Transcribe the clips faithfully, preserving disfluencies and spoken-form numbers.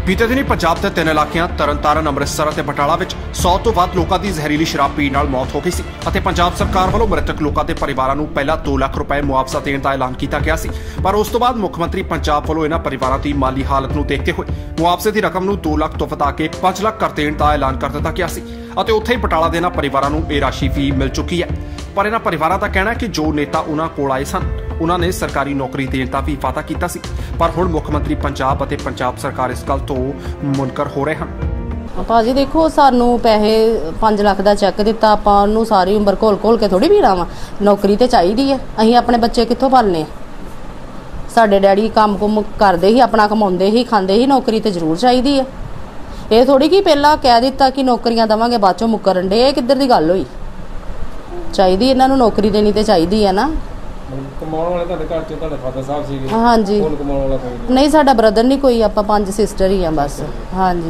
बीते दिनी पंजाब के तीन इलाकों तरनतारन, अमृतसर और बटाला में सौ तो वध लोगों की जहरीली शराब पीण नाल मौत हो गई सी अते पंजाब सरकार वालों मृतक लोगों के परिवारों को पहला दो लाख रुपए मुआवजा देने का ऐलान किया गया सी, पर उस तो बाद मुख्यमंत्री पंजाब वालों इन्हां परिवारों की माली हालत को देखते हुए मुआवजे की रकम को दो लाख तो वधा के पांच लाख कर देने का ऐलान कर दिता गया सी अते उत्थे ही बटाला के इन्हां परिवारों को यह राशि भी मिल चुकी है। पर इन्हां परिवारों का कहना है कि जो नेता उन्हां कोल आए सन उन्होंने सरकारी नौकरी देने का भी वादा किया सी, पर हुण मुख्यमंत्री पंजाब अते पंजाब सरकार इस गल तो मुनकर हो रहे हैं। भाजी देखो सानू पैसे पांच लाख का चैक दिता, आपां उहनूं सारी उम्र घोल घोल के थोड़ी पीना वा। नौकरी तो चाहिए है, असीं अपने बच्चे कित्थों पालने। साडे डैडी काम कुम करदे ही, अपना कमाउंदे ही, खांदे ही, नौकरी तो जरूर चाहिए है। ये थोड़ी कि पहला कह दिता कि नौकरियां देवांगे बाद चों मुकरन डे, किधर दी गल होई। चाहिए इन्हां नूं नौकरी देनी तो चाहिए है ना। कमाउण वाले तुहाडे घर च तुहाडे फादर साहब सीगे? हाँ जी। कौन कमाउण वाला कोई नहीं, साडा ब्रदर नहीं कोई, आपां पंज सिस्टर ही हैं बस। हाँ जी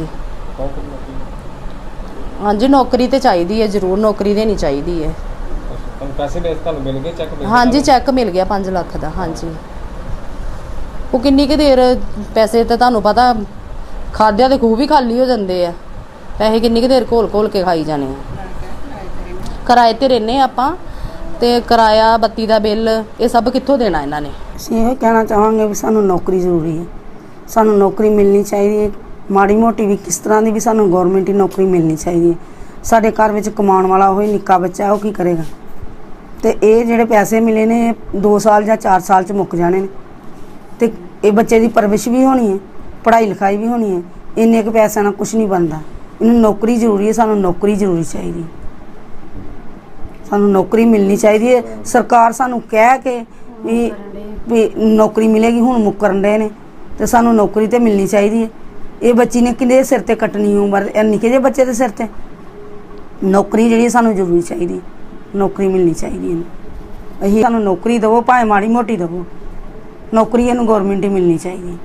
हाँ जी, नौकरी तो चाहिए है, जरूर नौकरी देनी चाहिए है। पैसे मिल गए चैक? हाँ जी, चैक मिल गया पांच लाख का। हाँ जी, वो किन्नी क देर पैसे तो तुहानूं पता खाद्या के खूह भी खाली हो जाते हैं, पैसे किन्नी क देर घोल घोल के खाई जाने। किराए ते रहने आपां ते किराया बत्ती का बिल ये सब कित्थों देना इन्हां ने। ਅਸੀਂ ਇਹ ਕਹਿਣਾ ਚਾਹਾਂਗੇ ਵੀ ਸਾਨੂੰ ਨੌਕਰੀ ਜ਼ਰੂਰੀ ਹੈ, ਸਾਨੂੰ ਨੌਕਰੀ ਮਿਲਣੀ ਚਾਹੀਦੀ ਹੈ। ਮਾੜੀ ਮੋਟੀ ਵੀ ਕਿਸ ਤਰ੍ਹਾਂ ਦੀ ਵੀ ਸਾਨੂੰ ਗਵਰਨਮੈਂਟ ਦੀ ਨੌਕਰੀ ਮਿਲਣੀ ਚਾਹੀਦੀ ਹੈ। ਸਾਡੇ ਘਰ ਵਿੱਚ ਕਮਾਉਣ ਵਾਲਾ ਹੋਏ, ਨਿੱਕਾ ਬੱਚਾ ਉਹ ਕੀ ਕਰੇਗਾ। ਤੇ ਇਹ ਜਿਹੜੇ ਪੈਸੇ ਮਿਲੇ ਨੇ ਦੋ ਸਾਲ ਜਾਂ ਚਾਰ ਸਾਲ ਚ ਮੁੱਕ ਜਾਣੇ ਨੇ ਤੇ ਇਹ ਬੱਚੇ ਦੀ ਪਰਵਰਿਸ਼ ਵੀ ਹੋਣੀ ਹੈ, ਪੜ੍ਹਾਈ ਲਿਖਾਈ ਵੀ ਹੋਣੀ ਹੈ। ਇੰਨੇ ਕੁ ਪੈਸਿਆਂ ਨਾਲ ਕੁਝ ਨਹੀਂ ਬਣਦਾ। ਇਹਨੂੰ ਨੌਕਰੀ ਜ਼ਰੂਰੀ ਹੈ, ਸਾਨੂੰ ਨੌਕਰੀ ਜ਼ਰੂਰੀ ਚਾਹੀਦੀ ਹੈ। ਸਾਨੂੰ ਨੌਕਰੀ ਮਿਲਣੀ ਚਾਹੀਦੀ ਹੈ। ਸਰਕਾਰ ਸਾਨੂੰ ਕਹਿ ਕੇ ਵੀ ਵੀ ਨੌਕਰੀ ਮਿਲੇਗੀ, ਹੁਣ ਮੁੱਕਰਨ ਰਹੇ ਨੇ ਤੇ ਸਾਨੂੰ ਨੌਕਰੀ ਤੇ ਮਿਲਣੀ ਚਾਹੀਦੀ ਹੈ। ਇਹ ਬੱਚੀ ਨੇ ਕਿਹਦੇ ਸਿਰ ਤੇ ਕੱਟਣੀ ਉਮਰ, ਇਹ ਨਿੱਕੇ ਜਿਹੇ ਬੱਚੇ ਦੇ ਸਿਰ ਤੇ। ਨੌਕਰੀ ਜਿਹੜੀ ਸਾਨੂੰ ਜ਼ਰੂਰੀ ਚਾਹੀਦੀ, ਨੌਕਰੀ ਮਿਲਣੀ ਚਾਹੀਦੀ ਹੈ। ਅਸੀਂ ਸਾਨੂੰ ਨੌਕਰੀ ਦੇਵੋ, ਭਾਵੇਂ ਮਾੜੀ ਮੋਟੀ ਦੇਵੋ, ਨੌਕਰੀ ਇਹਨੂੰ ਗਵਰਨਮੈਂਟ ਹੀ ਮਿਲਣੀ ਚਾਹੀਦੀ।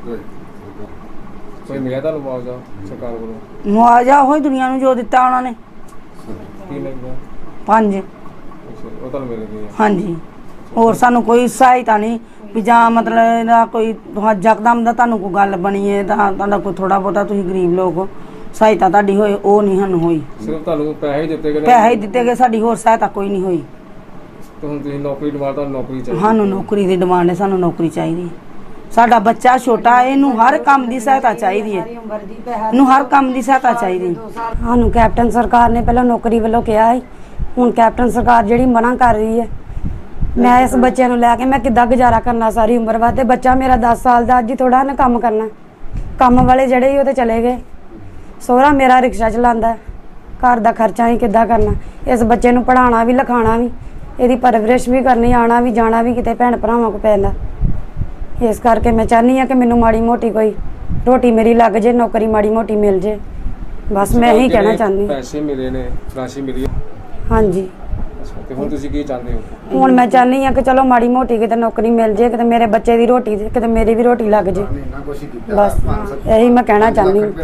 ਕੋਈ ਮਿਲਿਆ ਤੁਹਾਨੂੰ ਮੁਆਵਜ਼ਾ ਸਰਕਾਰ ਵੱਲੋਂ? ਮੁਆਵਜ਼ਾ ਉਹੀ ਦੁਨੀਆ ਨੂੰ ਜੋ ਦਿੱਤਾ ਉਹਨਾਂ ਨੇ ਕੀ ਲੱਗਦਾ? ਪੰਜ। ਉਹ ਤੁਹਾਨੂੰ ਮਿਲ ਗਈ? ਹਾਂਜੀ। ਹੋਰ ਸਾਨੂੰ ਕੋਈ ਸਹਾਇਤਾ ਨਹੀਂ ਵੀ ਜਾਂ ਮਤਲਬ ਇਹਦਾ ਕੋਈ ਯਕਦਮ ਦਾ ਤੁਹਾਨੂੰ ਕੋਈ ਗੱਲ ਬਣੀ ਹੈ ਤਾਂ ਤੁਹਾਡਾ ਕੋਈ ਥੋੜਾ ਬਹੁਤਾ ਤੁਸੀਂ ਗਰੀਬ ਲੋਕ ਸਹਾਇਤਾ ਤੁਹਾਡੀ ਹੋਏ, ਉਹ ਨਹੀਂ ਸਾਨੂੰ ਹੋਈ। ਸਿਰਫ ਤੁਹਾਨੂੰ ਪੈਸੇ ਦਿੱਤੇ ਗਏ? ਪੈਸੇ ਹੀ ਦਿੱਤੇ ਗਏ, ਸਾਡੀ ਹੋਰ ਸਹਾਇਤਾ ਕੋਈ ਨਹੀਂ ਹੋਈ। ਤੇ ਹੁਣ ਤੁਸੀਂ ਨੌਕਰੀ ਡਿਮਾਂਡ, ਤੁਹਾਨੂੰ ਨੌਕਰੀ ਚਾਹੀਦੀ? ਸਾਨੂੰ ਨੌਕਰੀ ਦੀ ਡਿਮਾਂਡ ਹੈ, ਸਾਨੂੰ ਨੌਕਰੀ ਚਾਹੀਦੀ। ਸਾਡਾ ਬੱਚਾ ਛੋਟਾ, ਇਹਨੂੰ ਹਰ ਕੰਮ ਦੀ ਸਹਾਇਤਾ ਚਾਹੀਦੀ ਹੈ, ਇਹਨੂੰ ਹਰ ਕੰਮ ਦੀ ਸਹਾਇਤਾ ਚਾਹੀਦੀ। ਸਾਨੂੰ ਕੈਪਟਨ ਸਰਕਾਰ ਨੇ ਪਹਿਲਾਂ ਨੌਕਰੀ ਵੱਲੋਂ ਕਿਹਾ ਸੀ, ਹੁਣ ਕੈਪਟਨ ਸਰਕਾਰ ਜਿਹੜੀ ਮਨਾ ਕਰ ਰਹੀ ਹੈ। ਮੈਂ ਇਸ ਬੱਚੇ ਨੂੰ ਲੈ ਕੇ ਮੈਂ ਕਿੱਦਾਂ ਗੁਜ਼ਾਰਾ ਕਰਨਾ ਸਾਰੀ ਉਮਰ ਬਾਅਦ। ਤੇ ਬੱਚਾ ਮੇਰਾ ਦਸ ਸਾਲ ਦਾ, ਅੱਜ ਹੀ ਥੋੜਾ ਨਾ ਕੰਮ ਕਰਨਾ। ਕੰਮ ਵਾਲੇ ਜਿਹੜੇ ਹੀ ਉਹ ਤੇ ਚਲੇ ਗਏ। ਸਹੁਰਾ ਮੇਰਾ ਰਿਕਸ਼ਾ ਚਲਾਉਂਦਾ, ਘਰ ਦਾ ਖਰਚਾ ਹੀ ਕਿੱਦਾਂ ਕਰਨਾ। ਇਸ ਬੱਚੇ ਨੂੰ ਪੜ੍ਹਾਉਣਾ ਵੀ, ਲਿਖਾਉਣਾ ਵੀ, ਇਹਦੀ ਪਰਵਰਿਸ਼ ਵੀ ਕਰਨੀ, ਆਉਣਾ ਵੀ ਜਾਣਾ ਵੀ ਕਿਤੇ ਭੈਣ ਭਰਾਵਾਂ ਕੋਲ ਪੈਂਦਾ। ਇਸ ਕਰਕੇ ਮੈਂ ਚਾਹੁੰਦੀ ਹਾਂ ਕਿ ਮੈਨੂੰ ਮਾੜੀ ਮੋਟੀ ਕੋਈ ਰੋਟੀ ਮੇਰੀ ਲੱਗ ਜੇ, ਨੌਕਰੀ ਮਾੜੀ ਮੋਟੀ ਮਿਲ ਜੇ। ਬਸ ਮੈਂ ਇਹੀ ਕਹਿਣਾ ਚਾਹੁੰਦੀ। ਪੈਸੇ ਮਿਲੇ ਨੇ, ਰਾਸ਼ੀ ਮਿਲੀ? ਹਾਂਜੀ। ਤੇ ਹੁਣ ਤੁਸੀਂ ਕੀ ਚਾਹੁੰਦੇ ਹੋ? ਹੁਣ ਮੈਂ ਚਾਹੁੰਦੀ ਹਾਂ ਕਿ ਚਲੋ ਮਾੜੀ ਮੋਟੀ ਕਿਤੇ ਨੌਕਰੀ ਮਿਲ ਜੇ, ਕਿਤੇ ਮੇਰੇ ਬੱਚੇ ਦੀ ਰੋਟੀ, ਕਿਤੇ ਮੇਰੀ ਵੀ ਰੋਟੀ ਲੱਗ ਜੇ। ਬਸ ਇਹੀ ਮੈਂ ਕਹਿਣਾ ਚਾਹੁੰਦੀ ਹਾਂ।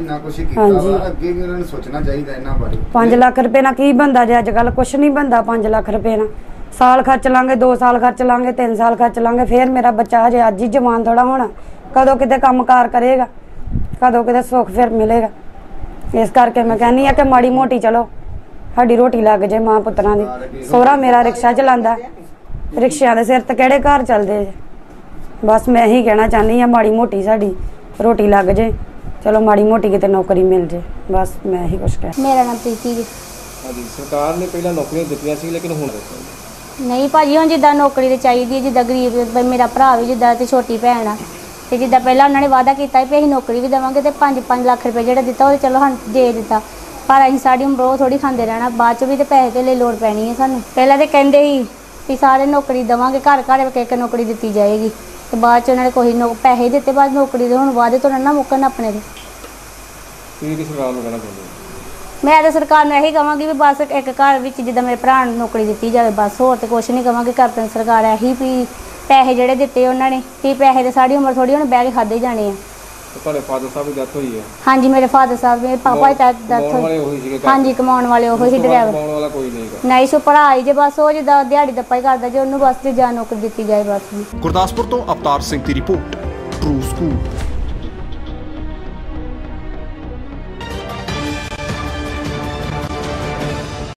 ਹਾਂਜੀ, ਪੰਜ ਲੱਖ ਰੁਪਏ ਨਾਲ ਕੀ ਬਣਦਾ ਜੇ? ਅੱਜ ਕੱਲ ਕੁਛ ਨਹੀਂ ਬਣਦਾ ਪੰਜ ਲੱਖ ਰੁਪਏ ਨਾਲ। ਸਾਲ ਖਰਚ ਲਾਂਗੇ, ਦੋ ਸਾਲ ਖਰਚ ਲਾਂਗੇ, ਤਿੰਨ ਸਾਲ ਖਰਚ ਲਾਂਗੇ, ਫਿਰ ਮੇਰਾ ਬੱਚਾ ਹਜੇ ਅੱਜ ਹੀ ਜਵਾਨ ਥੋੜਾ ਹੋਣਾ, ਕਦੋਂ ਕਿਤੇ ਕੰਮ ਕਾਰ ਕਰੇਗਾ, ਕਦੋਂ ਕਿਤੇ ਸੁੱਖ ਫਿਰ ਮਿਲੇਗਾ। ਇਸ ਕਰਕੇ ਮੈਂ ਕਹਿੰਦੀ ਹਾਂ ਕਿ ਮਾੜੀ ਮੋਟੀ ਚਲੋ ਸਾਡੀ ਰੋਟੀ ਲੱਗ ਜੇ ਮਾਂ ਪੁੱਤਰਾਂ ਦੀ। ਸਹੁਰਾ ਮੇਰਾ ਰਿਕਸ਼ਾ ਚਲਾਉਂਦਾ, ਰਿਕਸ਼ਿਆਂ ਦੇ ਸਿਰ ਤੇ ਕਿਹੜੇ ਘਰ ਚੱਲਦੇ ਜੇ। ਬਸ ਮੈਂ ਇਹੀ ਕਹਿਣਾ ਚਾਹੁੰਦੀ ਹਾਂ ਮਾੜੀ ਮੋਟੀ ਸਾਡੀ ਰੋਟੀ ਲੱਗ ਜੇ, ਚਲੋ ਮਾੜੀ ਮੋਟੀ ਕਿਤੇ ਨੌਕਰੀ ਮਿਲ ਜੇ। ਬਸ ਮੈਂ ਇਹੀ ਕੁਛ ਕਹਿ। ਮੇਰਾ ਨਾਮ ਪ੍ਰੀਤੀ ਜੀ। ਹਾਂਜੀ, ਸਰਕਾਰ ਨੇ ਪਹਿਲਾਂ ਨੌਕਰੀਆਂ ਦਿੱਤੀਆਂ ਸੀ, ਲੇਕਿਨ ਹੁਣ ਨਹੀਂ ਭਾਜੀ, ਹੁਣ ਜਿੱਦਾਂ ਨੌਕਰੀ ਤੇ ਚਾਹੀਦੀ ਹੈ, ਜਿੱਦਾਂ ਗਰੀਬ ਮੇਰਾ ਭਰਾ ਵੀ ਜਿੱਦਾਂ ਤੇ ਛੋਟੀ ਭੈਣ ਆ, ਤੇ ਜਿੱਦਾਂ ਪਹਿਲਾਂ ਉਹਨਾਂ ਨੇ ਵਾਅਦਾ ਕੀਤਾ ਵੀ ਅਸੀਂ ਨੌਕਰੀ ਵੀ ਦੇਵਾਂਗੇ ਤੇ ਪੰਜ ਪੰਜ ਲੱਖ ਰੁਪਏ ਜਿਹੜਾ ਦਿੱਤਾ ਉਹ ਚਲੋ ਸਾਨੂੰ ਦੇ ਦਿੱਤਾ, ਪਰ ਅਸੀਂ ਸਾਡੀ ਉਮਰ ਉਹ ਥੋੜੀ ਖਾਂਦੇ ਰਹਿਣਾ, ਬਾਅਦ ਚ ਵੀ ਤੇ ਪੈਸੇ ਤੇ ਲਈ ਲੋੜ ਪੈਣੀ ਹੈ ਸਾਨੂੰ। ਪਹਿਲਾਂ ਤੇ ਕਹਿੰਦੇ ਸੀ ਵੀ ਸਾਰੇ ਨੌਕਰੀ ਦੇਵਾਂਗੇ, ਘਰ ਘਰ ਇੱਕ ਇੱਕ ਨੌਕਰੀ ਦਿੱਤੀ ਜਾਏਗੀ, ਤੇ ਬਾਅਦ ਚ ਉਹਨਾਂ ਨੇ ਕੋਈ ਨੌ ਪੈਸੇ ਦਿੱਤੇ, ਬਾਅਦ ਨੌਕਰੀ ਦੇ ਹੁਣ ਵਾਅਦੇ ਤੋਂ ਨਾ ਮੁੱਕਣ ਆਪਣੇ ਦੇ। ਕੀ ਸਰਕਾਰ ਨੂੰ ਕਹਿਣਾ ਚਾਹੁੰਦੇ? ਮੈਂ ਤਾਂ ਸਰਕਾਰ ਨੂੰ ਇਹੀ ਕਹਾਂਗੀ ਵੀ ਬਸ ਇੱਕ ਘਰ ਵਿੱਚ ਜਿੱਦਾਂ ਮੇਰੇ ਭਰਾ ਨੂੰ ਨੌਕਰੀ ਦਿੱਤੀ ਜਾਵੇ, ਬਸ ਹੋਰ ਤੇ ਕੁਛ ਨਹੀਂ ਕਹਾਂਗੇ। ਕੈਪਟਨ ਸਰਕਾਰ ਇਹੀ ਵੀ ਪੈਸੇ ਜਿਹੜੇ ਦਿੱਤੇ ਉਹਨਾਂ ਨੇ, ਵੀ ਪੈਸੇ ਤੇ ਸਾਡੀ ਉਮਰ ਥੋੜੀ ਹੁਣ ਬਹਿ ਕੇ ਖਾਦੇ ਜਾਣੇ ਆ। ਤੁਹਾਡੇ ਫਾਦਰ ਸਾਹਿਬ ਦੀ ਡੈਥ ਹੋਈ ਹੈ? ਹਾਂਜੀ, ਮੇਰੇ ਫਾਦਰ ਸਾਹਿਬ ਮੇਰੇ ਪਾਪਾ ਦੀ ਡੈਥ ਹੋਈ। ਹਾਂਜੀ, ਕਮਾਉਣ ਵਾਲੇ ਉਹੀ ਸੀ, ਡਰਾਈਵਰ। ਕਮਾਉਣ ਵਾਲਾ ਕੋਈ ਨਹੀਂ? ਨਹੀਂ, ਸੋ ਪੜ੍ਹਾਈ ਜੇ ਬਸ ਉਹ ਜਿੱਦਾਂ ਦਿਹਾੜੀ ਦੱਪਾ ਹੀ ਕਰਦਾ ਜੇ, ਉਹਨੂੰ ਬਸ ਜੇ ਜਾਂ ਨੌਕਰੀ ਦਿੱਤੀ ਜਾਏ ਬਸ। ਗੁਰਦਾਸਪੁਰ ਤੋਂ ਅਵਤਾਰ ਸਿੰਘ ਦੀ ਰਿਪੋਰਟ, ਟਰੂ ਸਕੂਲ।